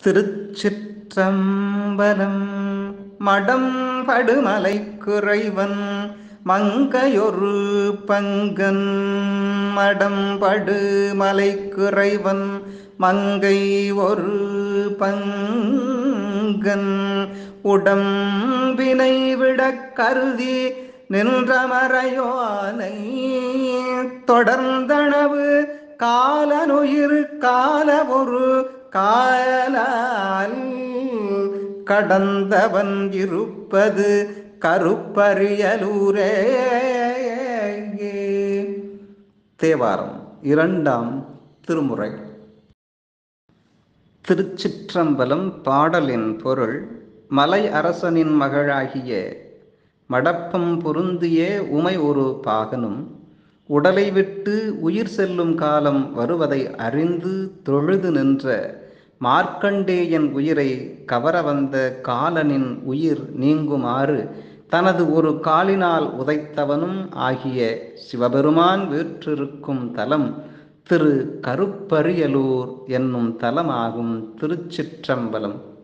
திருச்சிற்றம்பலம். மடம் படுமலை குறைவன் மங்கையொரு பங்கன். மடம் படுமலை குறைவன் மங்கை ஒரு பங்கன். உடம்பினை விடக் கருதி நின்றமறையோனை தொடர்ந்தனவு காலனுயிர் கால ஒரு காலால் கடந்தவன் இருப்பது கருப்பரியலூரே. தேவாரம் இரண்டாம் திருமுறை. திருச்சிற்றம்பலம். பாடலின் பொருள்: மலை அரசனின் மகளாகிய மடப்பம் பொருந்திய உமை ஒரு பாகனும் உடலை விட்டு உயிர் செல்லும் காலம் வருவதை அறிந்து தொழுது நின்ற மார்க்கண்டேயன் உயிரை கவர வந்த காலனின் உயிர் நீங்குமாறு தனது ஒரு காலினால் உதைத்தவனும் ஆகிய சிவபெருமான் வீற்றிருக்கும் தலம் திரு கருப்பரியலூர் என்னும் தலமாகும். திருச்சிற்றம்பலம்.